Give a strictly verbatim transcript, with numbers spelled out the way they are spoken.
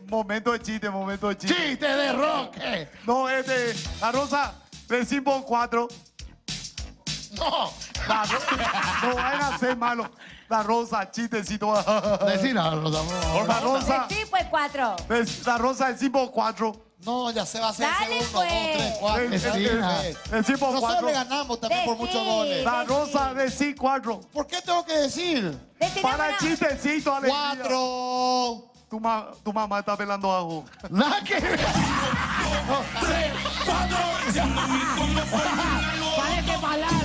momento de chiste, momento de chiste. ¡Chiste de Roque! No, es de la Rosa, decimos cuatro. ¡No! La ro- no vayan a ser malo. La Rosa, chistecito. Decila, Rosa. Por la Rosa, Sí, pues cuatro. des- la Rosa, decimos cuatro. No, ya se va a hacer Dale, segundo, pues. dos, tres, cuatro. Des- Decila. des- Decimos Nosotros cuatro. le ganamos también por Decí. muchos goles. La Rosa, decimos cuatro. ¿Por qué tengo que decir? Decime Para el una. chistecito, alegría. Cuatro. Tu, ma- tu mamá está pelando ajo. Nada que ver. Parece palabra.